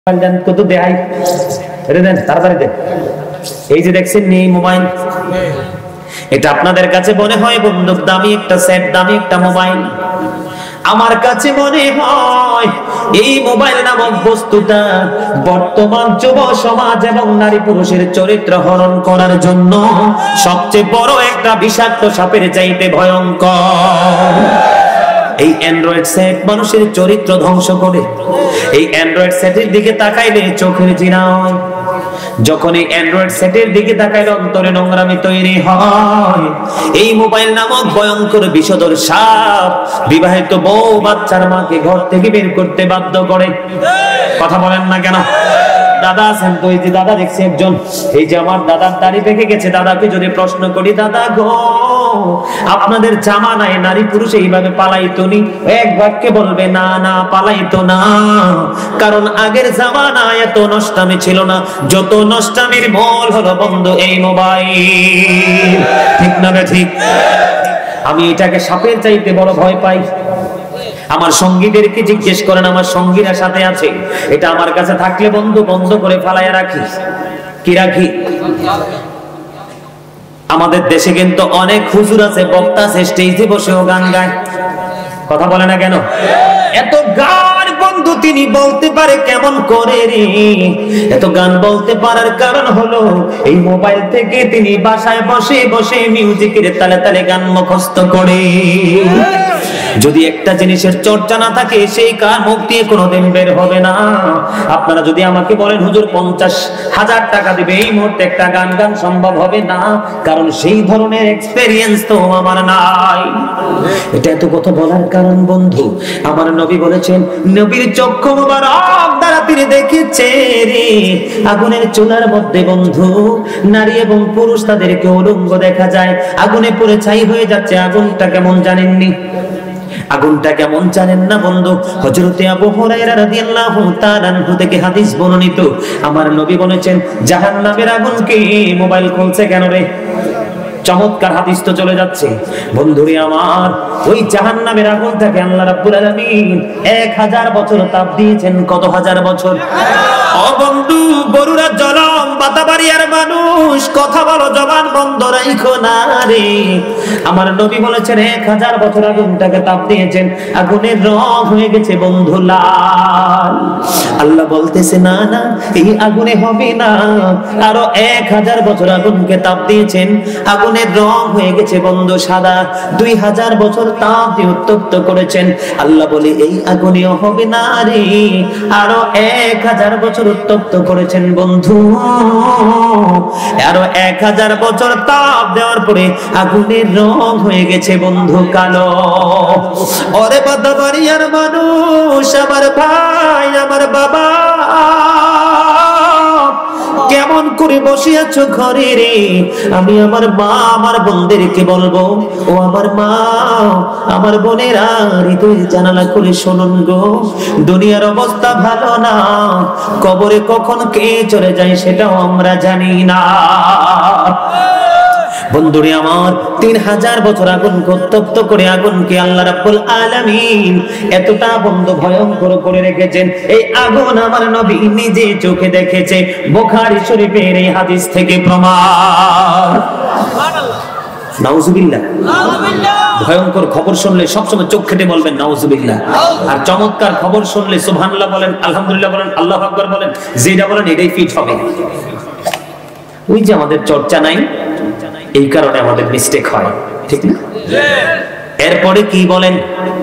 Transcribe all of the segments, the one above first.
কত দেয় দেন তাড়াতাড়ি দেন। এই যে দেখছেন এই মোবাইল, এটা আপনাদের কাছে মনে হয় বন্ধু দামি একটা সেট, দামি একটা মোবাইল। আমার কাছে মনে হয় এই মোবাইল নামক বস্তুটা বর্তমান যুব সমাজ এবং নারী পুরুষের চরিত্র হরণ করার জন্য সবচেয়ে বড় একটা বিষাক্ত সাপের চাইতে ভয়ঙ্কর। এই অ্যান্ড্রয়েড সেট মানুষের চরিত্র ধ্বংস করে। এই অ্যান্ড্রয়েড সেটের দিকে তাকাইলে চোখের জিনা হয়, যখন এই অ্যান্ড্রয়েড সেটের দিকে তাকাইলে অন্তরে নোংরামি তৈরি হয়। এই মোবাইল নামক ভয়ঙ্কর বিষধর সাপ বিবাহিত বউ বাচ্চার মাকে ঘর থেকে বের করতে বাধ্য করে। কথা বলেন না কেন? দাদা আছেন তো, এই যে দাদা দেখছি একজন, এই যে আমার দাদার দাড়ি পেকে গেছে, দাদাকে যদি প্রশ্ন করি, দাদা গো আপনাদের জামানায় নারী পুরুষ এইভাবে পালাইতো নি? এক বাক্যে বলবে না না পালাইতো না, কারণ আগের জামানায় এত নষ্টামি ছিল না, যত নষ্টামির মূল হলো বন্ধু এই মোবাইল। ঠিক না ঠিক? আমি এটাকে সাপের চাইতে বড় ভয় পাই। আমার সঙ্গীদেরকে জিজ্ঞেস করেন, আমার সঙ্গীরা সাথে আছে, এটা আমার কাছে থাকলে বন্ধু বন্ধ করে ফালাইয়া রাখি। কি রাখি? আমাদের দেশে কিন্তু অনেক হুজুর আছে, বক্তা আছে, স্টেজে বসেও গান গায়। কথা বলে না কেন? এত গান বন্ধু তিনি বলতে পারে কেমন করে রে? এত গান বলতে পারার কারণ হলো এই মোবাইল থেকে তিনি বাসায় বসে বসে মিউজিকের তালে তালে গান মুখস্থ করে। যদি একটা জিনিসের চর্চা না থাকে সেই কার মুখ দিয়ে কোনোদিন বের হবে না। আপনারা যদি আমাকে বলেন হুজুর 50,000 টাকা দিবে, এই মুহূর্তে একটা গান গান সম্ভব হবে না, কারণ সেই ধরনের এক্সপেরিয়েন্স তো আমার নাই। এটা এত কথা বলার কারণ বন্ধু, আমার নবী বলেছেন, নবীর চক্ষু মোবারক দ্বারা তিনি দেখেছে রে আগুনের চুলার মধ্যে বন্ধু নারী এবং পুরুষ তাদেরকে উলঙ্গ দেখা যায়, আগুনে পুড়ে ছাই হয়ে যাচ্ছে। আগুনটা কেমন জানেননি? আগুনটা কেমন জানেন না বন্ধু? হযরতে আবু হুরায়রা রাদিয়াল্লাহু তাআলা আনহু থেকে হাদিস বর্ণিত, আমার নবী বলেছেন জাহান্নামের আগুনকে মোবাইল খুলছে কেন রে? চমৎকার হাদিস তো চলে যাচ্ছে বন্ধুরে আমার। ওই জাহান্নামের আগুনটাকে আল্লাহ রাব্বুল আলামিন 1000 বছর তাপ দিয়েছেন। কত হাজার বছর? ও বন্ধু বরুরা জলম বাতাবাড়িয়ার মানুষ, কথা বলো, জবান বন্ধ রাখো না রে। আমার নবী বলেছেন 1000 বছর আগুনটাকে তাপ দিয়েছেন, আগুনের রং হয়ে গেছে বন্ধু লাল। আল্লাহ বলতেছে না না এই আগুনে হবে না, আরো 1000 বছর আগুনকে তাপ দিয়েছেন, আগুনের রং হয়ে গেছে বন্ধু সাদা। 2000 বছর তাপ দিয়ে উত্তপ্ত করেছেন। আল্লাহ বলে এই আগুনেও হবে না রে, আরো 1000 বছর উত্তপ্ত করেছেন বন্ধু। আরো 1000 বছর তাপ দেওয়ার পরে আগুনের রং হয়ে গেছে বন্ধু কালো। ওরে বাদাবাড়িয়ার মানুষ, আমার ভাই, আমার বাবা, কেমন করে বসে আছো ঘরে রে? আমি আমার মা আমার বোনদেরকে বলবো, ও আমার মা আমার বোনেরা হৃদয়ের জানালা খুলে শুনুন গো, দুনিয়ার অবস্থা ভালো না, কবরে কখন কে চলে যায় সেটাও আমরা জানি না। বন্ধুরে আমার 3000 বছর আগুনকে উত্তপ্ত করে আগুনকে আল্লাহ রাব্বুল আলামিন এতটা বন্ধু ভয়ঙ্কর করে রেখেছেন। এই আগুন আমার নবী নিজে চোখে দেখেছে। বুখারী শরীফের এই হাদিস থেকে প্রমাণ। নাউজুবিল্লাহ। ভয়ঙ্কর খবর শুনলে সবসময় চোখ খেটে বলবেন নাউজুবিল্লাহ, আর চমৎকার খবর শুনলে সুবহানাল্লাহ বলেন, আলহামদুলিল্লাহ বলেন, আল্লাহু আকবার বলেন, যেটা বলেন এটাই ফিট হবে। ওই যে আমাদের চর্চা নাই, এই কারণে আমাদের মিস্টেক হয়, ঠিক না? এরপরে কি বলেন?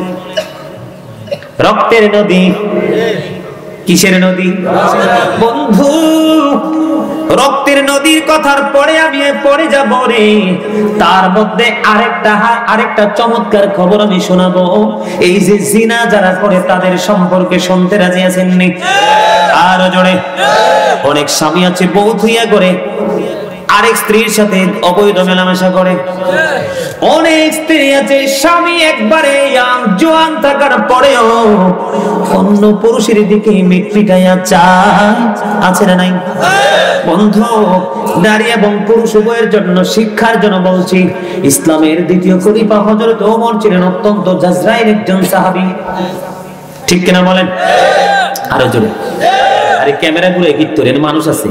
রক্তের নদী। কিসের নদী বন্ধু? রক্তের নদীর কথার পরে আমি পড়ে যাব রে, তার মধ্যে আরেকটা চমৎকার খবর আমি শোনাবো। এই যে জিনা যারা করে তাদের সম্পর্কে শুনতে রাজি আছেন নি? আর জোরে। অনেক স্বামী আছে বউ থুইয়া করে আরেক স্ত্রীর সাথে অবৈধ মেলামেশা করে। অনেক স্ত্রী আছে স্বামী একবারে জোয়ান থাকার পরেও অন্য পুরুষের দিকে মেট পিটাইয়া চায়। আছে না নাই বন্ধু? নারী এবং পুরুষ উভয়ের জন্য শিক্ষার জন্য বলছি, ইসলামের দ্বিতীয় খলিফা হযরত ওমর ছিলেন অত্যন্ত জাজরাইল একজন সাহাবী। ঠিক কিনা বলেন? আরো জোরে। আরে ক্যামেরা ঘুরে হিট তোরেন মানুষ আছে,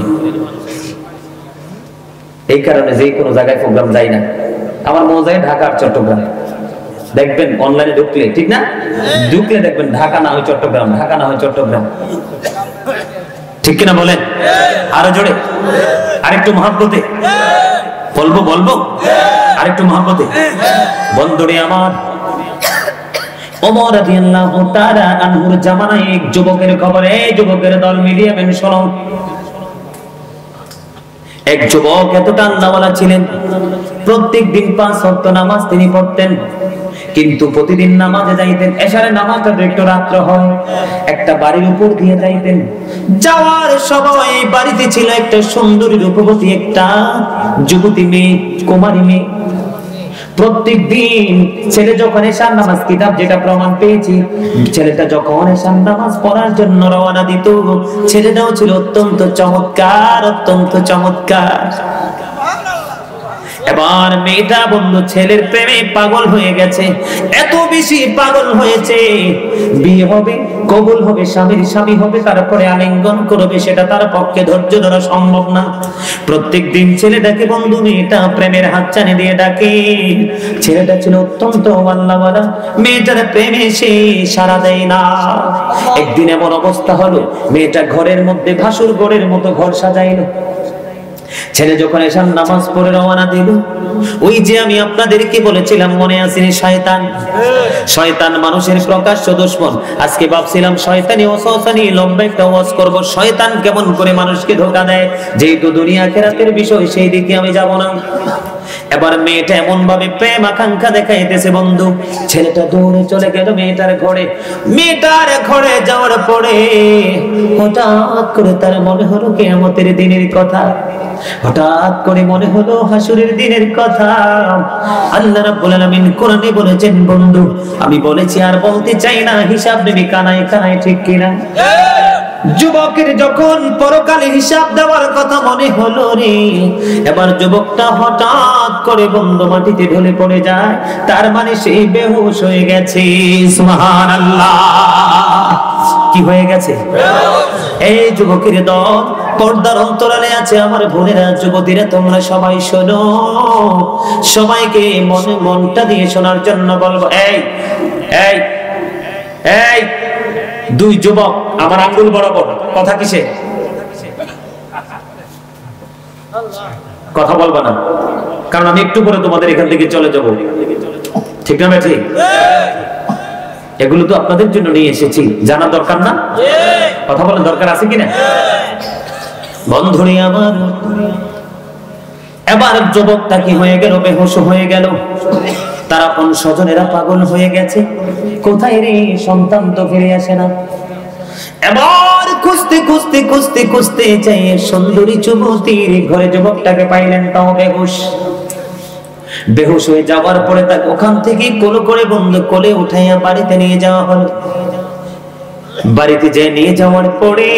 এই কারণে যে কোনো জায়গায় প্রোগ্রাম যাই না। আমার মন যায় ঢাকা আর চট্টগ্রাম, দেখবেন অনলাইনে ঢুকলে, ঠিক না, ঢুকলে দেখবেন ঢাকা না হয় চট্টগ্রাম, ঢাকা না হয় চট্টগ্রাম, ঠিক কিনা বলেন? আরো জোরে, আরেকটু মহব্বতে বলবো আরেকটু মহব্বতে। বন্ধুরে আমার, ওমর রাদিয়াল্লাহু তাআলা আনহুর জামানায় এক যুবকের খবরে, এই যুবকের দল মিলিয়ে বেন শোনো। এক যুবক এতটা আল্লাহওয়ালা ছিলেন, প্রত্যেক দিন 5 ওয়াক্ত নামাজ তিনি পড়তেন, কিন্তু প্রতিদিন নামাজে যাইতেন, এশারের নামাজটা একটু রাত্র হয়, একটা বাড়ির উপর দিয়ে যাইতেন। যাওয়ার সময় বাড়িতে ছিল একটা সুন্দরী রূপবতী একটা যুবতী মেয়ে, কুমারী মেয়ে। প্রত্যেক দিন ছেলে যখন এশার নামাজ, কিতাব যেটা প্রমাণ পেয়েছি, ছেলেটা যখন এশার নামাজ পড়ার জন্য রওনা দিত, ছেলেটাও ছিল অত্যন্ত চমৎকার, অত্যন্ত চমৎকার। এবার মেয়েটা বন্ধু ছেলের প্রেমে পাগল হয়ে গেছে, এত বেশি পাগল হয়েছে, বিয়ে হবে, কবুল হবে, স্বামীর স্বামী হবে, তারপরে আলিঙ্গন করবে, সেটা তার পক্ষে ধৈর্য ধরা সম্ভব না। প্রত্যেক দিন ছেলেটাকে বন্ধু মেয়েটা প্রেমের হাতছানি দিয়ে ডাকে। ছেলেটা ছিল অত্যন্ত আল্লাহওয়ালা, মেয়েটার প্রেমে সে সাড়া দেয় না। একদিন এমন অবস্থা হলো, মেয়েটা ঘরের মধ্যে ভাসুর ঘরের মতো ঘর সাজাইলো। ছেলে যখন এশার নামাজ পড়ে রওনা দিল, ওই যে আমি আপনাদেরকে বলেছিলাম মনে আছে, শয়তান, শয়তান মানুষের প্রকাশ্য দুশমন। আজকে ভাবছিলাম শয়তানি ওয়াসওয়াসানি লম্বা একটা ওয়াজ করব, শয়তান কেমন করে মানুষকে ধোঁকা দেয়, যেহেতু দুনিয়া আখিরাতের বিষয় সেই দিকে আমি যাব না। এবার মেয়েটা এমন ভাবে প্রেম আকাঙ্ক্ষা দেখাইতেছে বন্ধু, ছেলেটা দৌড়ে চলে গেল মেয়েটার ঘরে। মেয়েটার ঘরে যাওয়ার পরে হঠাৎ করে তার মনে হলো কিয়ামতের দিনের কথা, হঠাৎ করে মনে হলো হাসরের দিনের কথা। আল্লাহ রাব্বুল আলামিন কোরআনে বলেছেন বন্ধু, আমি বলেছি আর বলতে চাই না, হিসাব নেবি কানায় কানায়, ঠিক কিনা? যুবকের যখন পরকালে হিসাব দেওয়ার কথা মনে হলো রে, এবার যুবকটা হঠাৎ করে বন্ধু মাটিতে ঢলে পড়ে যায়, তার মানে সেই বেহুশ হয়ে গেছে। সুবহানাল্লাহ, কি হয়ে গেছে? এই যুবকের দল পর্দার অন্তরালে আছে আমার বোনেরা, যুবতীরা, তোমরা সবাই শোনো, সবাইকে মনে মনটা দিয়ে শোনার জন্য বলবো। এই এই এই দুই যুবক আমার আঙ্গুল বরাবর, কথা কিসে? কথা বলবা না, কারণ আমি একটু পরে তোমাদের এখান থেকে চলে যাব, ঠিক না ঠিক? এগুলো তো আপনাদের জন্য নিয়ে এসেছি, জানা দরকার না? কথা বলার দরকার আছে কিনা? বন্ধুরে আমার, এবার যুবকটা কি হয়ে গেল, বেহুশ হয়ে গেল। তার আপন স্বজনেরা পাগল হয়ে গেছে, কোথায় রে সন্তান তো ফিরে আসে না। এবার খুঁজতে খুঁজতে খুঁজতে খুঁজতে চাই সুন্দরী যুবতীর ঘরে যুবকটাকে পাইলেন, তাও বেহুশ। বেহুশ হয়ে যাওয়ার পরে তাকে ওখান থেকে কোলে করে বন্ধু কোলে উঠাইয়া বাড়িতে নিয়ে যাওয়া হলো। বাড়িতে যে নিয়ে যাওয়ার পরে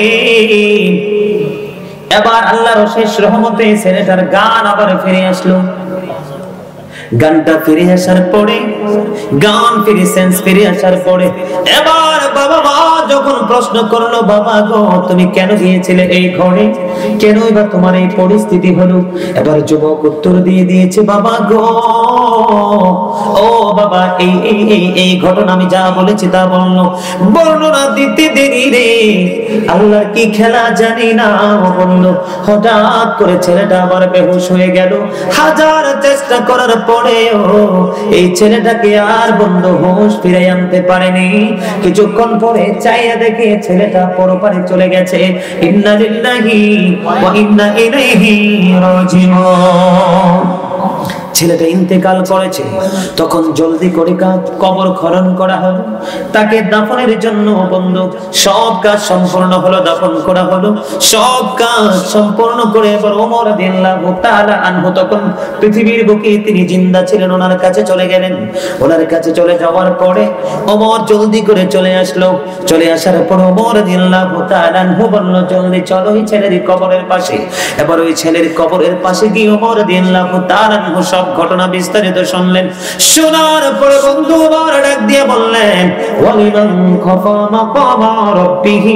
এবার আল্লাহর অশেষ রহমতে ছেলেটার গান আবার ফিরে আসলো। গানটা ফিরে আসার পরে, গান ফিরে সেন্স ফিরে আসার পরে এবার বাবা মা যখন প্রশ্ন করলো, বাবা গো তুমি কেন গিয়েছিলে এই ঘরে, কেন এবার তোমার এই পরিস্থিতি হলো? এবার যুবক উত্তর দিয়ে দিয়েছে, বাবা গো, ও বাবা, এই এই এই এই ঘটনা আমি যা বলেছি তা বললো, বর্ণনা দিতে দেরি রে, আল্লাহর কি খেলা জানি না বললো। হঠাৎ করে ছেলেটা আবার বেহুশ হয়ে গেল। হাজার চেষ্টা করার পরেও এই ছেলেটাকে আর বন্ধু হুঁশ ফিরে আনতে পারেনি। কিছুক্ষণ পরে চাইয়া দেখে ছেলেটা পরপারে চলে গেছে। ইন্না লিল্লাহি ওয়া ইন্না ইলাইহি রাজিউন। ছেলেটা ইন্তেকাল করেছে, তখন জলদি করে কবর খনন করা হলো, তাকে দাফনের জন্য বন্ধু সব কাজ সম্পূর্ণ হলো, দাফন করা হলো, সব কাজ সম্পূর্ণ করে এবার ওমর রাদিয়াল্লাহু তাআলা আনহু তখন পৃথিবীর বুকে তিনি জিন্দা ছিলেন, ওনার কাছে চলে গেলেন। ওনার কাছে চলে যাওয়ার পরে ওমর জলদি করে চলে আসলো। চলে আসার পর ওমর রাদিয়াল্লাহু তাআলা আনহু বলল, জলদি চলো ওই ছেলের কবরের পাশে। এবার ওই ছেলের কবরের পাশে গিয়ে ওমর রাদিয়াল্লাহু তাআলা আনহু সব ঘটনা বিস্তারিত শুনলেন। শোনার পরে বন্ধু আমার ডাক দিয়ে বললেন, ওয়ালিমান খাফা মাকামা রাব্বিহি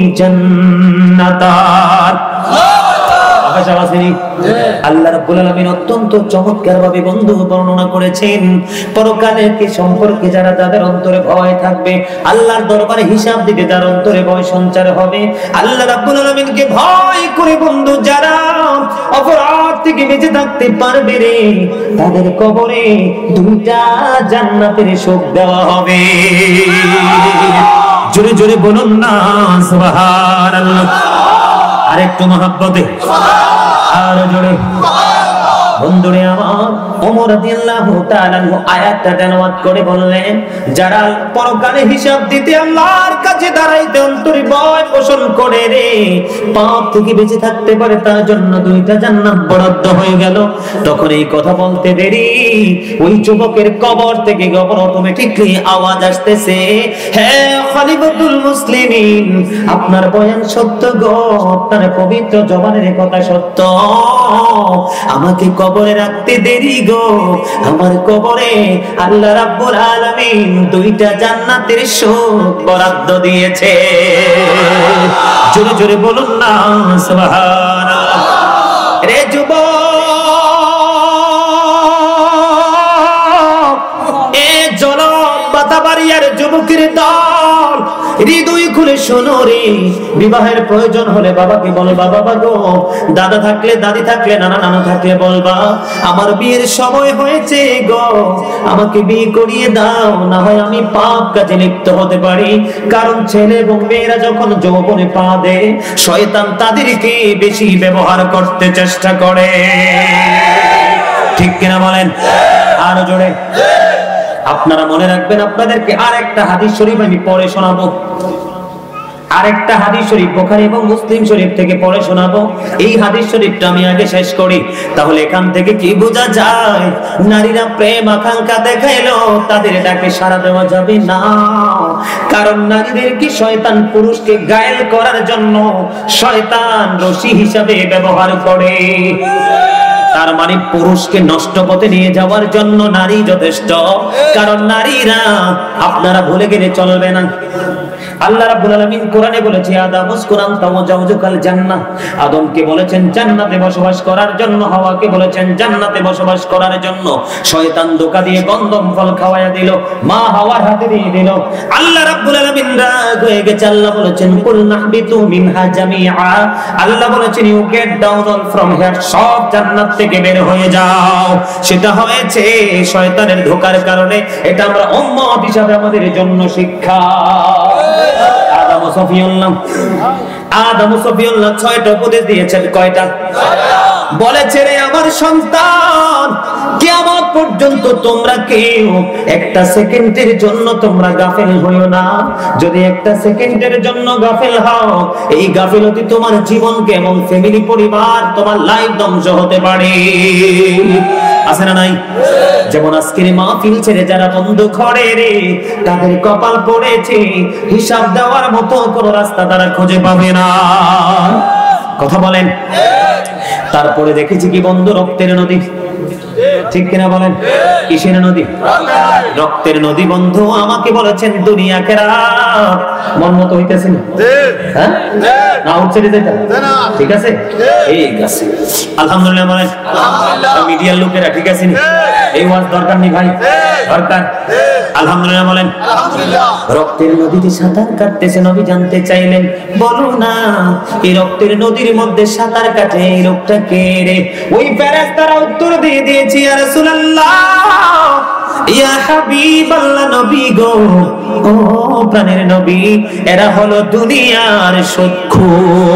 জান্নাতান। আল্লাহ রাব্বুল আলামিন অত্যন্ত চমৎকার ভাবে বন্ধু বর্ণনা করেছেন, পরকালের কি সম্পর্কে যারা তাদের অন্তরে ভয় থাকবে, আল্লাহর দরবারে হিসাব দিতে তার অন্তরে ভয় সঞ্চার হবে, আল্লাহ রাব্বুল আলামিনকে ভয় করে বন্ধু যারা অপরাধ থেকে বেঁচে থাকতে পারবে রে, তাদের কবরে দুইটা জান্নাতের সুখ দেওয়া হবে। জোরে জোরে বলুন না সুবহানাল্লাহ। আরেকটু মহব্বতে আর জোরে। বন্ধুরে আমার, ওমর রাদিয়াল্লাহু তাআলা আয়াতটা তেলাওয়াত করে বললেন, যারা পরকালে হিসাব দিতে আল্লাহর কাছে দাঁড়াইতে অন্তরে ভয় পোষণ করে রে, পাপ থেকে বেঁচে থাকতে পারে, তার জন্য দুইটা জান্নাত বরাদ্দ হয়ে গেল। তখন এই কথা বলতে দেরি, ওই যুবকের কবর থেকে কবর অটোমেটিকলি আওয়াজ আসতেছে, হে খলিফাতুল মুসলিমিন, আপনার বয়ান সত্য গো, আপনার পবিত্র জবানের কথা সত্য, আমাকে কবরে রাখতে দেরি গো, আমার কবরে আল্লাহ রাব্বুল আলামিন দুইটা জান্নাতের সুখ বরাদ্দ দিয়েছে। জোরে জোরে বলুন না সুবহানাল্লাহ। রে যুবক, এ জনক বাতাবাড়িয়ার যুবকের দল, হৃদয় খুলে শোনো রে, বিবাহের প্রয়োজন হলে বাবাকে বলবা, বাবা গো, দাদা থাকলে, দাদি থাকলে, নানা নানা থাকলে বলবা, আমার বিয়ের সময় হয়েছে গো, আমাকে বিয়ে করিয়ে দাও, না হয় আমি পাপ কাজে লিপ্ত হতে পারি। কারণ ছেলে এবং মেয়েরা যখন যৌবনে পা দেয়, শয়তান তাদেরকে বেশি ব্যবহার করতে চেষ্টা করে। ঠিক কিনা বলেন? আরো জোরে। আপনারা মনে রাখবেন, আপনাদেরকে আরেকটা হাদিস শরীফ আমি পড়ে শোনাবো, আরেকটা হাদিস শরীফ বুখারী এবং মুসলিম শরীফ থেকে পড়ে শোনাবো। এই হাদিস শরীফটা আমি আগে শেষ করি, তাহলে এখান থেকে কি বোঝা যায়, নারীরা প্রেম আকাঙ্ক্ষা দেখাইলো তাদের ডাকে সাড়া দেওয়া যাবে না। কারণ নারীদের কি শয়তান পুরুষকে গায়েল করার জন্য শয়তান রশি হিসাবে ব্যবহার করে। তার মানে পুরুষকে নষ্ট পথে নিয়ে যাওয়ার জন্য নারী যথেষ্ট। কারণ নারীরা, আপনারা ভুলে গেলে চলবে না, আল্লাহ রাব্বুল আলামিন কোরআনে বলেছে, আদম উসকুরান তাওজাউজুকাল জান্নাহ, আদমকে বলেছেন জান্নাতে বসবাস করার জন্য, হাওয়াকে বলেছেন জান্নাতে বসবাস করার জন্য। শয়তান ধোঁকা দিয়ে গন্ধম ফল খাওয়ায়া দিল, মা হাওয়ার হাতে দিয়ে দিল। আল্লাহ রাব্বুল আলামিন রাগ হয়ে গেছে, আল্লাহ বলেছেন কুল নাহবিতু মিনহা জামিআ, আল্লাহ বলেছেন you get down all from here, সব জান্নাত থেকে বের হয়ে যাও। সেটা হয়েছে শয়তানের ধোঁকার কারণে। এটা আমরা উম্মত হিসাবে আমাদের জন্য শিক্ষা। আদম ও সফিউল্লাহ 6টা উপদেশ দিয়েছেন। কয়টা? বলেছে, রে আমার সন্তান, কিয়ামত পর্যন্ত তোমরা কেউ একটা সেকেন্ডের জন্য তোমরা গাফেল হইও না। যদি একটা সেকেন্ডের জন্য গাফেল হও, এই গাফিলতি তোমার জীবনকে এবং ফ্যামিলি, পরিবার, তোমার লাইফ ধ্বংস হতে পারে। আছে না নাই? যেমন আজকের মাহফিল ছেড়ে যারা বন্ধ করে রে, তাদের কপাল পড়েছে, হিসাব দেওয়ার মতো কোনো রাস্তা তারা খুঁজে পাবে না। কথা বলেন? তারপরে দেখেছি কি বন্ধু, রক্তের নদী। ঠিক কিনা বলেন? কিসের নদী? রক্তের নদী। বন্ধু আমাকে বলেছেন দুনিয়া খেরাত মন মতো হইতেছে না, হ্যাঁ না উঠছে যেটা, ঠিক আছে, ঠিক আছে, আলহামদুলিল্লাহ বলেন। মিডিয়ার লোকেরা ঠিক আছে, এই ওয়াজ দরকার নেই ভাই, দরকার। আলহামদুলিল্লাহ বলেন। রক্তের নদীতে সাঁতার কাটতেছে নবী জানতে চাইলেন, বলো না এই রক্তের নদীর মধ্যে সাঁতার কাটে এই লোকটা কে রে? ওই ফেরেশতারা উত্তর দিয়ে দিয়েছে, ইয়া রাসূলুল্লাহ, ইয়া হাবিবাল্লাহ, নবী গো, ও প্রাণের নবী, এরা হলো দুনিয়ার শত্রু।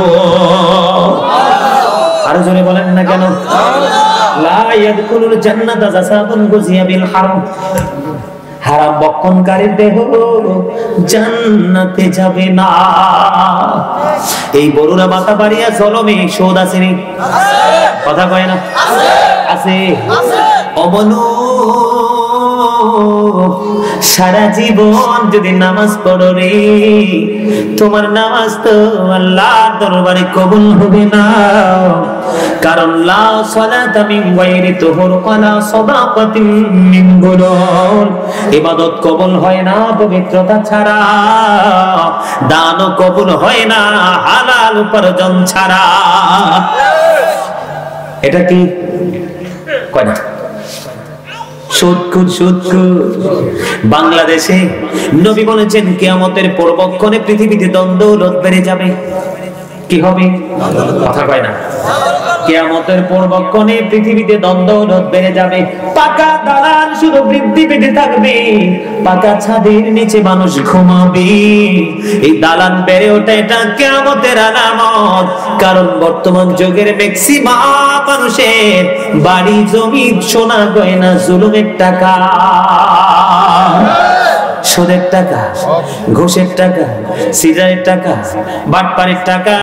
আরো জোরে বলেন না কেন? লা ইয়াদখুলুল জান্নাতা জাসাদুন গুজিয়া বিল হারাম, হারাম বক্ষণকারীর দেহ জান্নাতে যাবে না। এই বরুণা মাথা বাড়িয়া জলমে শোধ আসেনি, কথা কয় না? আছে। অবনু সারা জীবন যদি নামাজ পড়ো রে, তোমার নামাজ তো আল্লাহর দরবারে কবুল হবে না। কারণ লা সালাতা মিন গায়রি তুহুর ওয়ালা সাদাকাতিন মিন গুলুল, ইবাদত কবুল হয় না পবিত্রতা ছাড়া, দানও কবুল হয় না হালাল উপার্জন ছাড়া। এটা কি কয় না? বাংলাদেশে নবী বলেছেন কিয়ামতের পূর্বক্ষণে পৃথিবীতে দ্বন্দ্ব বেড়ে যাবে। কি হবে? কথা কয় না। কিয়ামতের পূর্বক্ষণে পৃথিবীতে দ্বন্দ্ব বেড়ে যাবে, পাকা দালান শুধু বৃদ্ধি পেতে থাকবে, পাকা ছাদের নিচে মানুষ ঘুমাবে। এই দালান বেড়ে ওঠে, এটা কিয়ামতের আলামত। কারণ বর্তমান যুগের ম্যাক্সিমাম মানুষের বাড়ি জমি সোনা গয়না জুলুমের টাকা, সুদের টাকা, ঘুষের টাকা, সিজারের টাকা, বাটপারের টাকা।